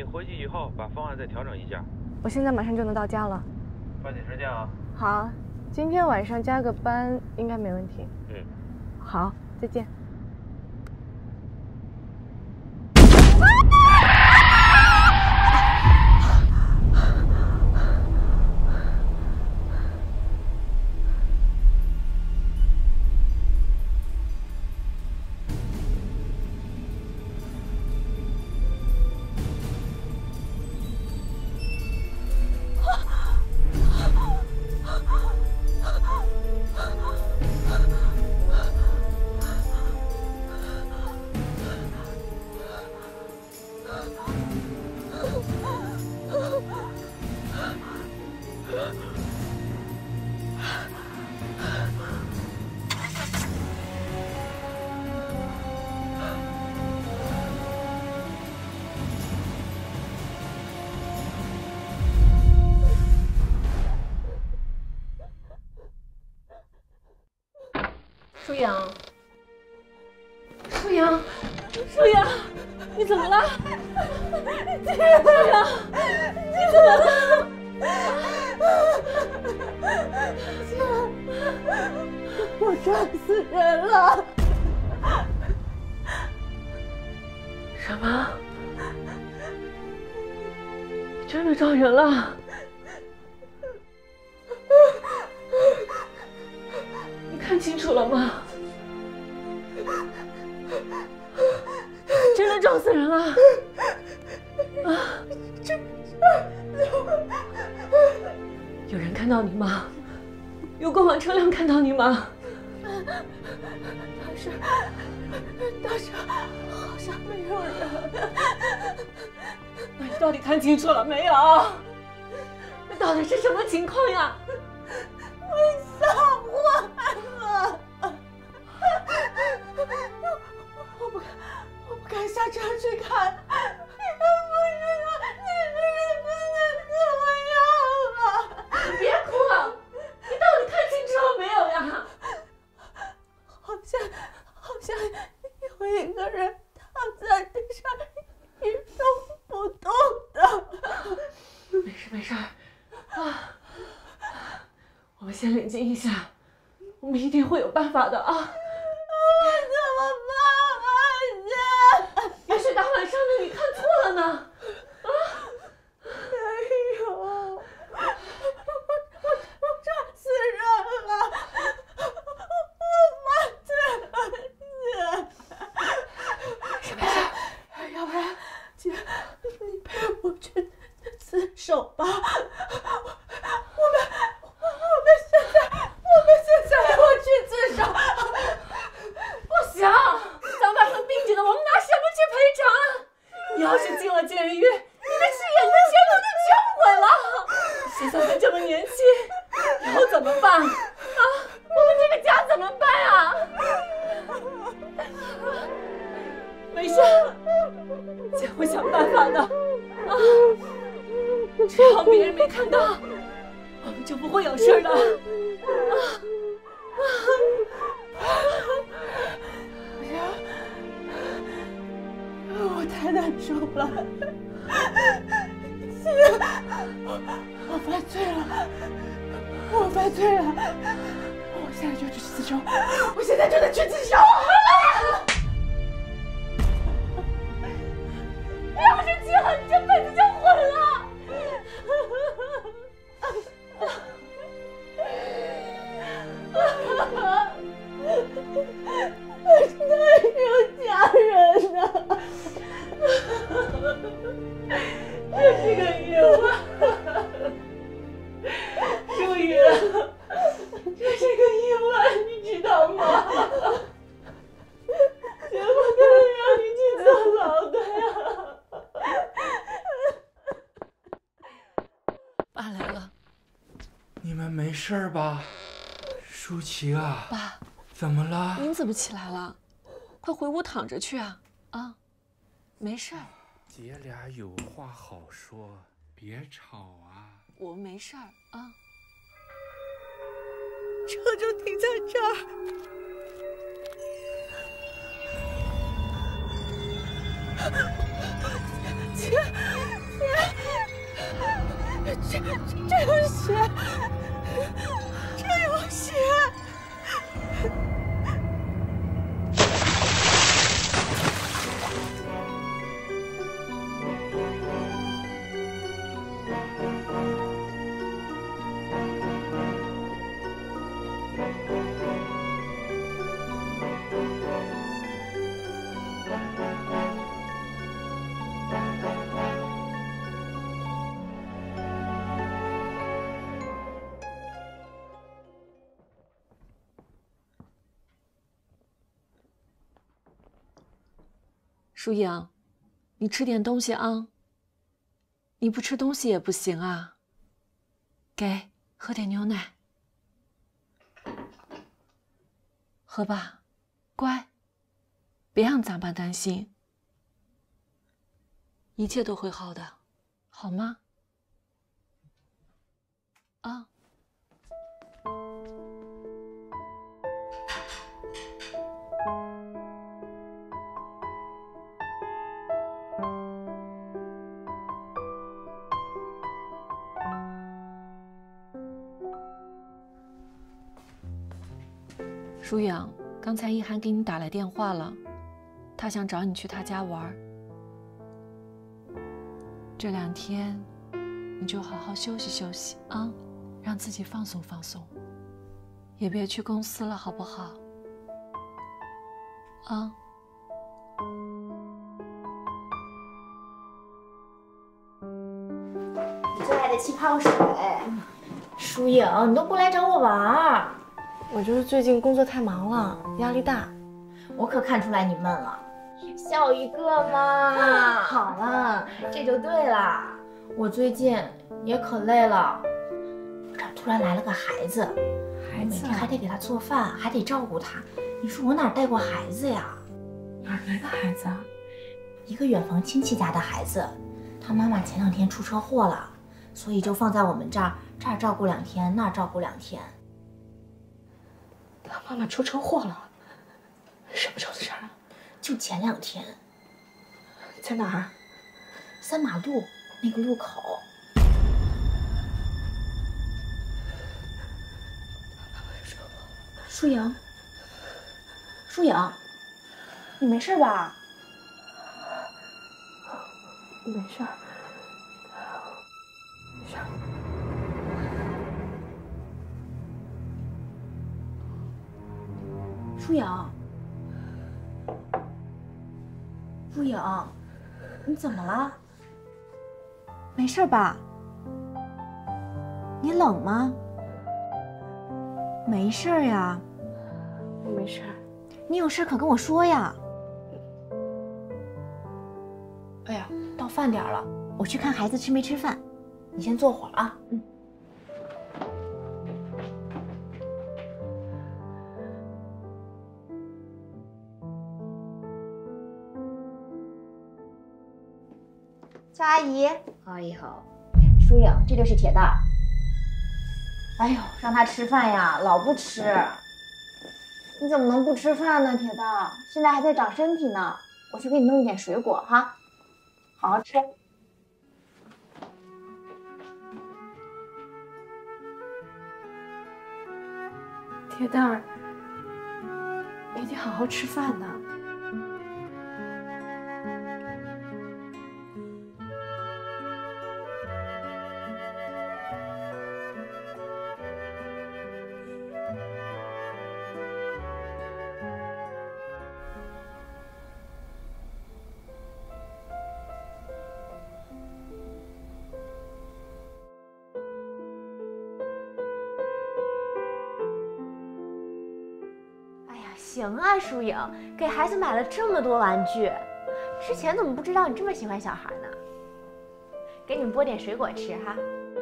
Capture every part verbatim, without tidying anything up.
回去以后把方案再调整一下。 我现在马上就能到家了。 抓紧时间啊！ 好，今天晚上加个班应该没问题。 嗯， 好，再见。 舒阳，舒阳，舒阳，你怎么了？舒阳，你怎么了？ 我撞死人了！ 什么？你真的撞人了？你看清楚了吗？真的撞死人了！啊！有人看到你吗？有过往车辆看到你吗？ 当时，当时好像没有人。 那你到底看清楚了没有？那到底是什么情况呀？ 我吓坏了！我不敢，我不敢下车去看。不知道那个人真的怎么样了？ 你别哭了，你到底看清楚了没有呀？ 好像，好像有一个人躺在地上一动不动的。 没事没事，啊，我们先冷静一下，我们一定会有办法的啊！ 我怎么办啊？姐， 也许大晚上的你看错了呢。啊， 没有，我我我撞死人了，我犯罪了，姐。 没事没事， 要不然，姐，你陪我去自首吧。我们，我们现在，我们现在我去自首。 不行，咱把生病去的，我们拿什么去赔偿？你要是进了监狱，你的事业、你的前途就全毁了。现在还这么年轻，以后怎么办？啊，我们这个家怎么办啊？没事，姐会想办法的。啊，只要别人没看到，我们就不会有事的。啊啊！ 不行，我太难受了。姐，我我犯罪了，我犯罪了，我现在就去自首，我现在就得去自首。 你要是去了，你这辈子就毁了。 我哪有家人呢？ 这是个意外，舒阳，这是个意外，你知道吗？绝不可能让你去坐牢的呀！爸来了。 你们没事吧？舒淇啊， 爸， 怎么了？ 您怎么起来了？快回屋躺着去啊！啊，没事儿。 姐俩有话好说，别吵啊。 我们没事儿啊。 车就停在这儿。姐，姐。 这这有血，这有血！ 舒颖，你吃点东西啊。你不吃东西也不行啊。给，喝点牛奶。喝吧，乖，别让咱爸担心，一切都会好的，好吗？啊。舒颖，刚才一涵给你打来电话了，他想找你去他家玩。这两天你就好好休息休息啊，让自己放松放松，也别去公司了，好不好？啊。 你最爱的气泡水，舒颖，你都不来找我玩儿。 我就是最近工作太忙了，压力大。 我可看出来你闷了，笑一个嘛。好了，这就对了。我最近也可累了，这突然来了个孩子，孩子每天还得给他做饭，还得照顾他。你说我哪带过孩子呀？ 哪来的孩子啊？ 一个远房亲戚家的孩子，他妈妈前两天出车祸了，所以就放在我们这儿，这儿照顾两天，那儿照顾两天。 他妈妈出车祸了，什么时候的事儿啊？ 就前两天。 在哪儿？ 三马路那个路口。舒颖，舒颖，你没事吧？ 没事儿，没事儿。 舒颖，舒颖，你怎么了？没事吧？你冷吗？没事呀。 我没事儿。 你有事可跟我说呀。哎呀，到饭点了，我去看孩子吃没吃饭，你先坐会儿啊。嗯。肖阿姨，阿姨好。舒颖，这就是铁蛋儿。哎呦，让他吃饭呀，老不吃。你怎么能不吃饭呢，铁蛋儿？现在还在长身体呢。我去给你弄一点水果哈，好好吃。 铁蛋儿，你得好好吃饭呢。 行啊，舒颖，给孩子买了这么多玩具，之前怎么不知道你这么喜欢小孩呢？给你们剥点水果吃哈。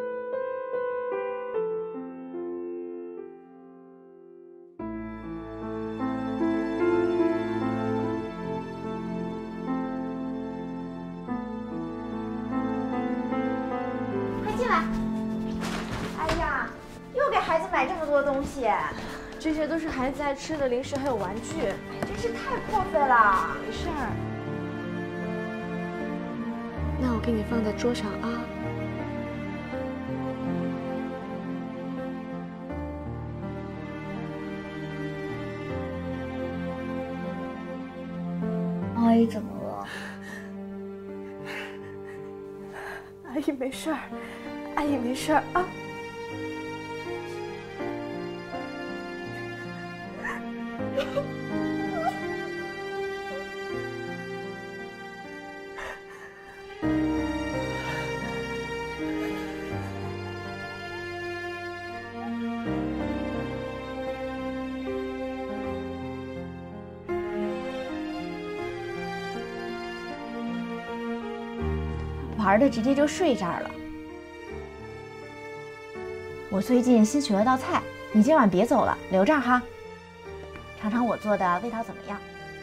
快进来！哎呀，又给孩子买这么多东西。 这些都是孩子爱吃的零食，还有玩具， 真是太破费了。 没事儿，那我给你放在桌上啊。 姨怎么了？ 阿姨没事儿，阿姨没事儿啊。 玩的直接就睡这儿了。我最近新学了道菜，你今晚别走了，留这儿哈，尝尝我做的味道怎么样？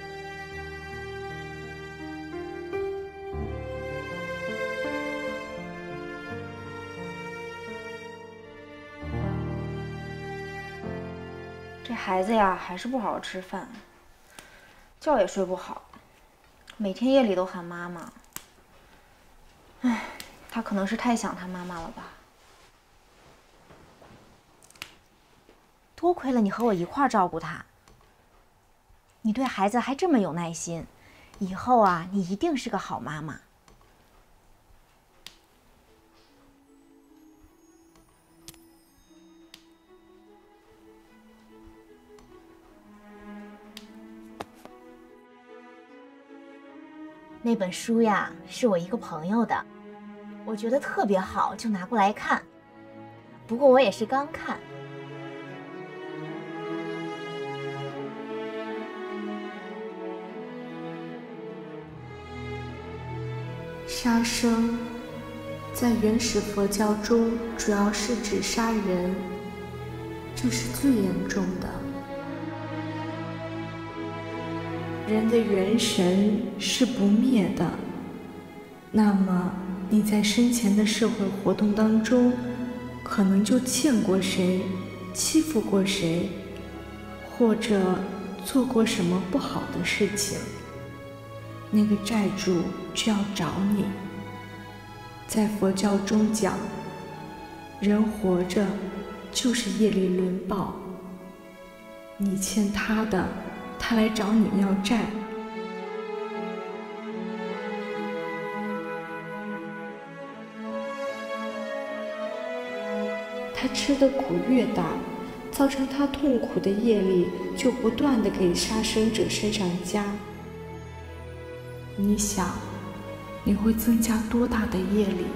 这孩子呀，还是不好好吃饭，觉也睡不好，每天夜里都喊妈妈。唉，他可能是太想他妈妈了吧。多亏了你和我一块儿照顾他，你对孩子还这么有耐心，以后啊，你一定是个好妈妈。那本书呀，是我一个朋友的，我觉得特别好，就拿过来看。不过我也是刚看。 杀生，在原始佛教中，主要是指杀人，这是最严重的。人的元神是不灭的，那么你在生前的社会活动当中，可能就欠过谁，欺负过谁，或者做过什么不好的事情，那个债主就要找你。在佛教中讲，人活着就是业力轮报，你欠他的，他来找你要债。他吃的苦越大，造成他痛苦的业力就不断地给杀生者身上加。你想，你会增加多大的业力？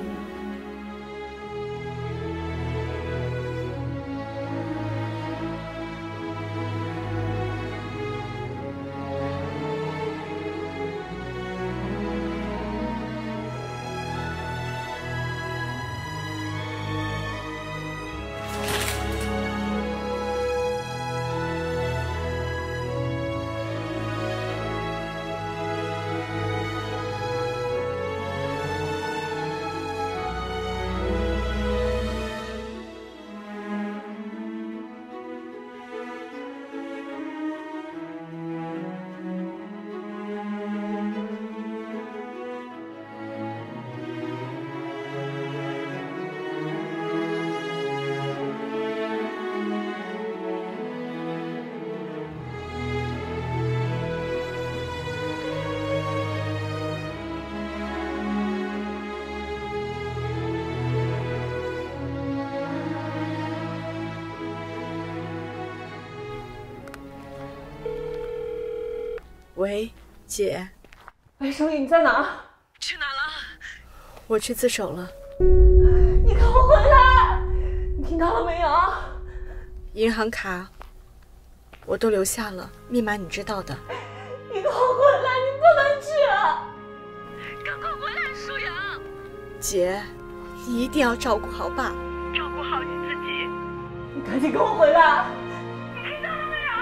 喂，姐。 喂，小雨，你在哪？ 去哪了？ 我去自首了。 你给我回来！你听到了没有？ 银行卡我都留下了，密码你知道的。 你给我回来！你不能去！ 赶快回来，舒阳！ 姐，你一定要照顾好爸， 照顾好你自己。 你赶紧给我回来！ 你听到了没有？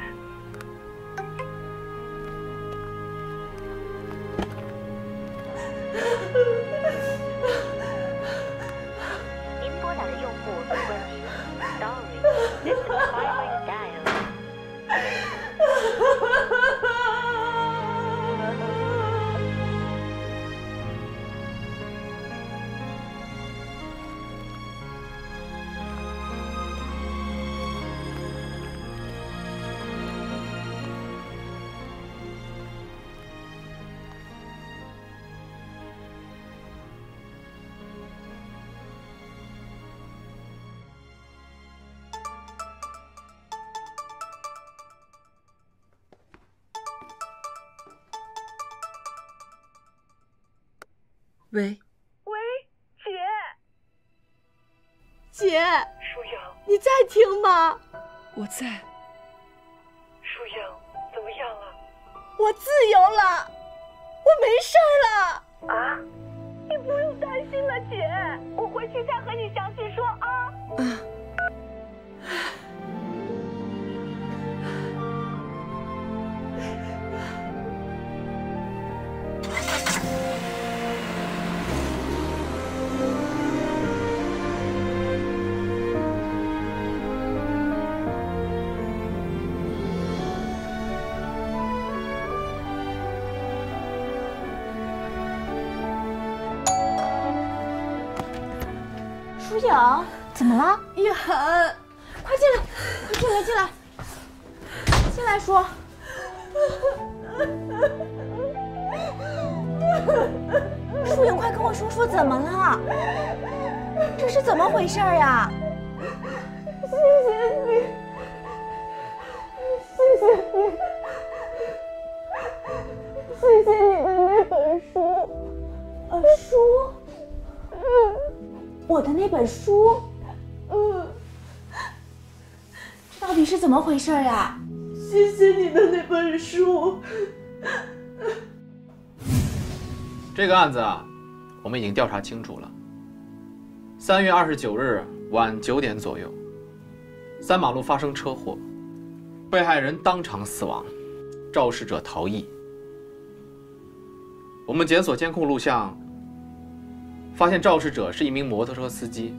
您拨打的用户已关机。Sorry, this is finally dialed. 《 喂， 喂，姐。 姐， 舒阳， 你在听吗？ 我在。 舒阳，怎么样了？ 我自由了，我没事儿了。 啊？你不用担心了，姐，我回去再和你详细说啊。 啊。 舒影，怎么了？ 一涵， 快进来，快进来，进来，进来说。舒影，快跟我说说怎么了？这是怎么回事呀？ 谢谢你，谢谢你，谢谢你的那本书。 呃，书？嗯。我的那本书， 嗯， 这到底是怎么回事呀？ 谢谢你的那本书。 这个案子啊，我们已经调查清楚了。三月二十九日晚九点左右，三马路发生车祸，被害人当场死亡，肇事者逃逸。我们检索监控录像。发现肇事者是一名摩托车司机。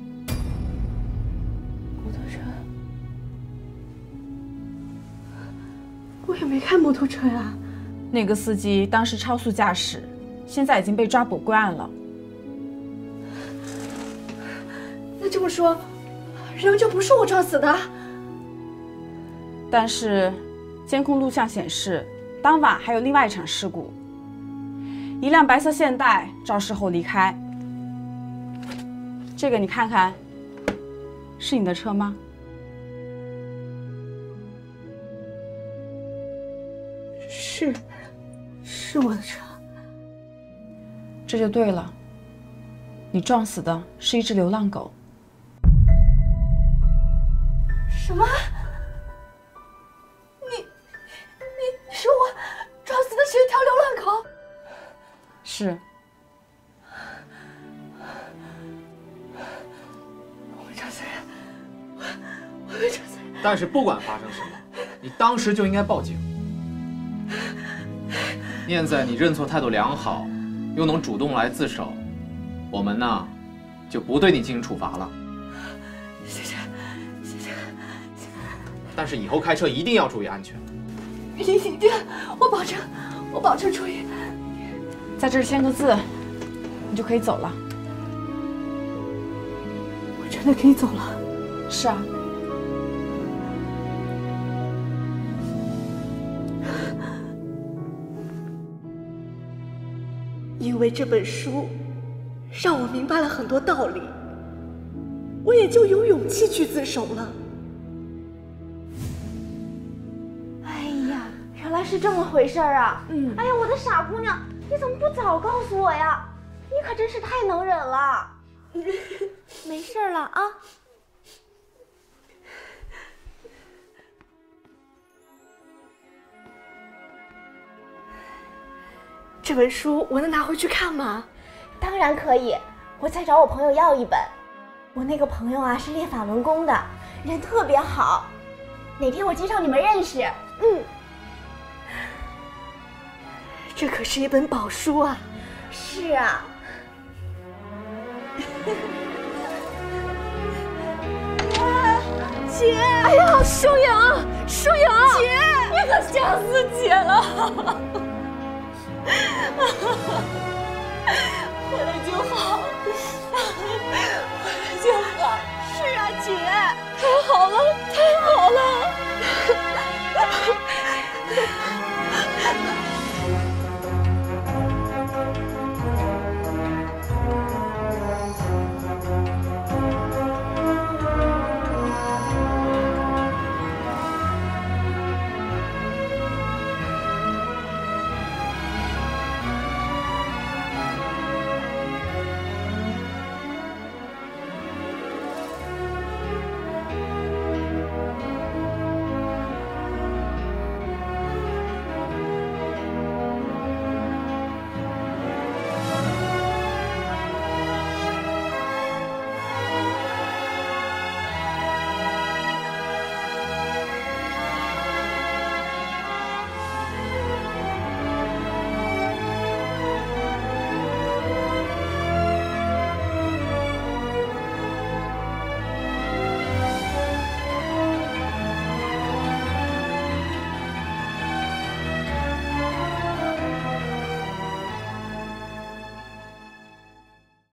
摩托车？我也没开摩托车呀。 那个司机当时超速驾驶，现在已经被抓捕归案了。 那这么说，人就不是我撞死的？ 但是，监控录像显示，当晚还有另外一场事故，一辆白色现代肇事后离开。这个你看看，是你的车吗？ 是，是我的车。 这就对了，你撞死的是一只流浪狗。 什么？你，你，你说我撞死的是一条流浪狗？ 是。 但是不管发生什么，你当时就应该报警。念在你认错态度良好，又能主动来自首，我们呢就不对你进行处罚了。 谢谢，谢谢，谢谢。 但是以后开车一定要注意安全。 一定，我保证，我保证注意。 在这儿签个字，你就可以走了。 我真的可以走了？ 是啊。 因为这本书让我明白了很多道理，我也就有勇气去自首了。 哎呀，原来是这么回事儿啊！嗯，哎呀，我的傻姑娘，你怎么不早告诉我呀？你可真是太能忍了。没事了啊。 这本书我能拿回去看吗？ 当然可以，我再找我朋友要一本。我那个朋友啊是练法轮功的，人特别好，哪天我介绍你们认识。 嗯，这可是一本宝书啊。 是啊。 姐， 哎呀，舒阳，舒阳， 姐， 你可吓死姐了！ 回来就好，回来就好。是啊，姐， 太好了，太